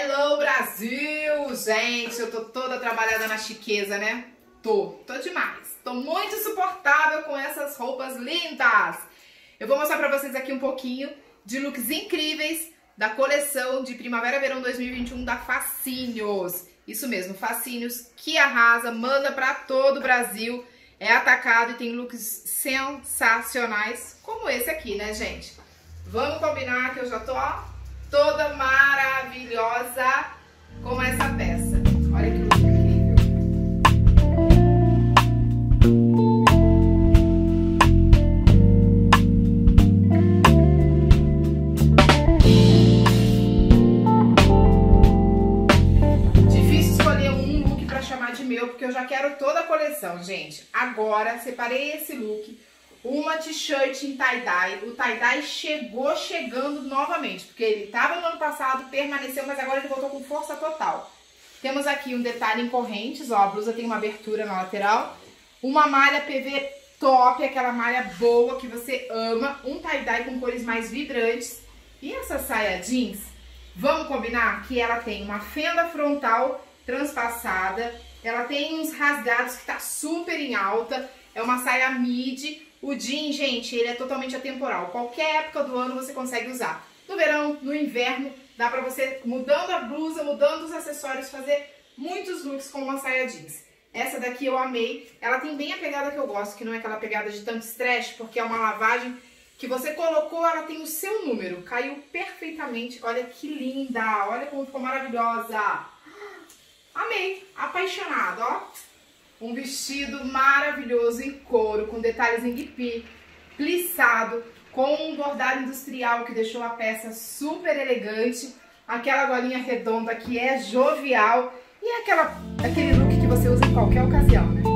Hello, Brasil! Gente, eu tô toda trabalhada na chiqueza, né? Tô demais. Tô muito insuportável com essas roupas lindas. Eu vou mostrar pra vocês aqui um pouquinho de looks incríveis da coleção de Primavera-Verão 2021 da Fascínios. Isso mesmo, Fascínios que arrasa, manda pra todo o Brasil. É atacado e tem looks sensacionais, como esse aqui, né, gente? Vamos combinar que eu já tô, ó, toda maravilhosa com essa peça. Olha que look incrível. Difícil escolher um look pra chamar de meu, porque eu já quero toda a coleção, gente. Agora, separei esse look. Uma t-shirt em tie-dye. O tie-dye chegando novamente, porque ele estava no ano passado, permaneceu, mas agora ele voltou com força total. Temos aqui um detalhe em correntes, ó, a blusa tem uma abertura na lateral. Uma malha PV top, aquela malha boa que você ama. Um tie-dye com cores mais vibrantes. E essa saia jeans, vamos combinar que ela tem uma fenda frontal transpassada. Ela tem uns rasgados que tá super em alta. É uma saia midi. O jean, gente, ele é totalmente atemporal. Qualquer época do ano você consegue usar. No verão, no inverno, dá pra você, mudando a blusa, mudando os acessórios, fazer muitos looks com uma saia jeans. Essa daqui eu amei. Ela tem bem a pegada que eu gosto, que não é aquela pegada de tanto stretch, porque é uma lavagem que você colocou, ela tem o seu número. Caiu perfeitamente. Olha que linda. Olha como ficou maravilhosa. Amei. Apaixonada, ó. Um vestido maravilhoso em couro, com detalhes em guipi, plissado, com um bordado industrial que deixou a peça super elegante. Aquela golinha redonda que é jovial e é aquele look que você usa em qualquer ocasião, né?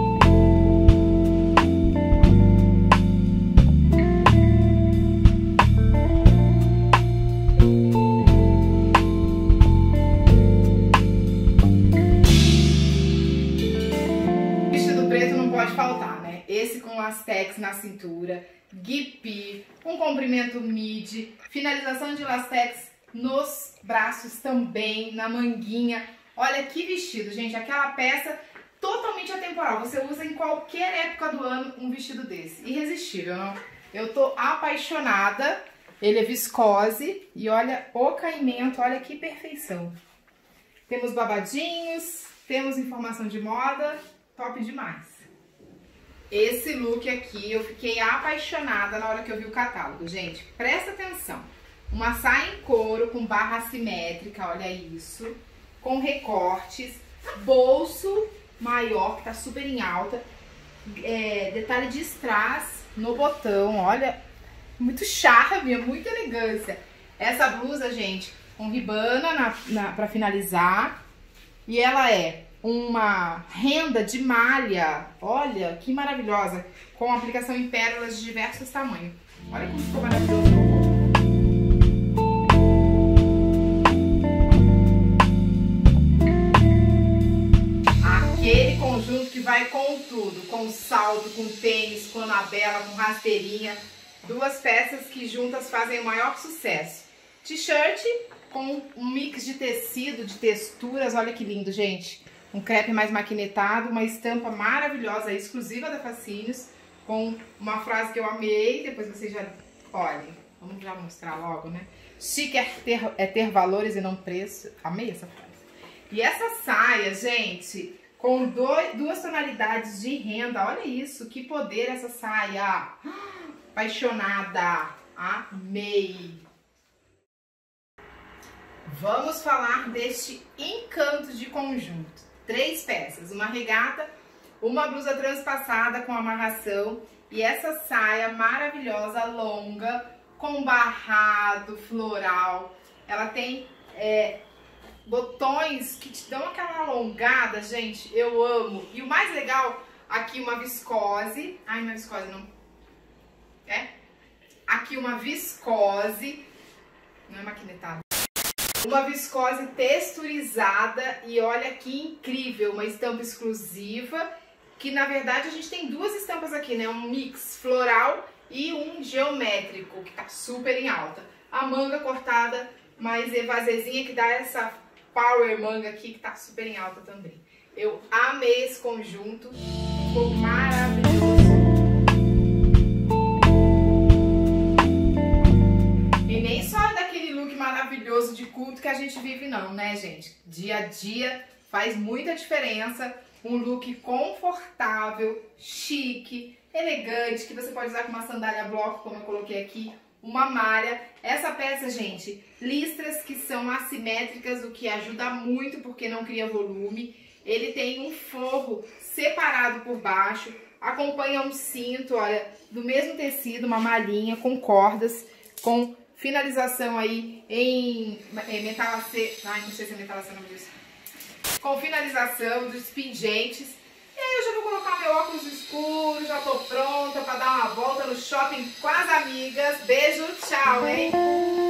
Pode faltar, né? Esse com lastex na cintura, guipi, um comprimento midi, finalização de lastex nos braços também, na manguinha. Olha que vestido, gente, aquela peça totalmente atemporal. Você usa em qualquer época do ano um vestido desse. Irresistível, não? Eu tô apaixonada. Ele é viscose e olha o caimento, olha que perfeição. Temos babadinhos, temos informação de moda, top demais. Esse look aqui, eu fiquei apaixonada na hora que eu vi o catálogo. Gente, presta atenção. Uma saia em couro com barra assimétrica, olha isso. Com recortes, bolso maior, que tá super em alta. Detalhe de strass no botão, olha. Muito charme, muita elegância. Essa blusa, gente, com ribana pra finalizar. E ela é uma renda de malha, olha que maravilhosa, com aplicação em pérolas de diversos tamanhos. Olha como ficou maravilhoso. Aquele conjunto que vai com tudo, com salto, com tênis, com anabela, com rasteirinha. Duas peças que juntas fazem o maior sucesso. T-shirt com um mix de tecido, de texturas, olha que lindo, gente. Um crepe mais maquinetado, uma estampa maravilhosa, exclusiva da Fascínios, com uma frase que eu amei, depois vocês já olhem. Vamos já mostrar logo, né? Chique é ter valores e não preço. Amei essa frase. E essa saia, gente, com duas tonalidades de renda, olha isso, que poder essa saia. Apaixonada, amei. Vamos falar deste encanto de conjunto. 3 peças, uma regata, uma blusa transpassada com amarração e essa saia maravilhosa, longa, com barrado floral. Ela tem botões que te dão aquela alongada, gente, eu amo. E o mais legal, aqui uma viscose, ai, não é viscose não, aqui uma viscose, não é maquinetada. Uma viscose texturizada e olha que incrível, uma estampa exclusiva, que na verdade a gente tem duas estampas aqui, né? Um mix floral e um geométrico, que tá super em alta. A manga cortada mais evazezinha, que dá essa Power Manga aqui, que tá super em alta também. Eu amei esse conjunto, ficou maravilhoso. E nem só daquele look maravilhoso de culto que a gente vive não, né, gente? Dia a dia faz muita diferença. Um look confortável, chique, elegante, que você pode usar com uma sandália bloco, como eu coloquei aqui, uma malha. Essa peça, gente, listras que são assimétricas, o que ajuda muito porque não cria volume. Ele tem um forro separado por baixo, acompanha um cinto, olha, do mesmo tecido, uma malhinha com cordas, com finalização aí em metalacê, ai, não sei se é metalacê o nome disso, com finalização dos pingentes. E aí eu já vou colocar meu óculos escuro, já tô pronta para dar uma volta no shopping com as amigas. Beijo, tchau, hein?